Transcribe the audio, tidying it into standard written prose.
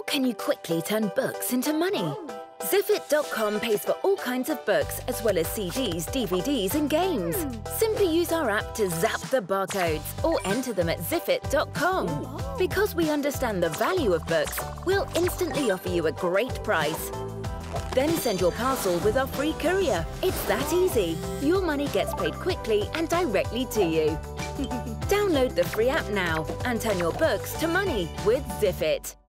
can you quickly turn books into money? Ziffit.com pays for all kinds of books, as well as CDs, DVDs and games. Simply use our app to zap the barcodes or enter them at Ziffit.com. Because we understand the value of books, we'll instantly offer you a great price. Then send your parcel with our free courier. It's that easy. Your money gets paid quickly and directly to you. Download the free app now and turn your books to money with Ziffit.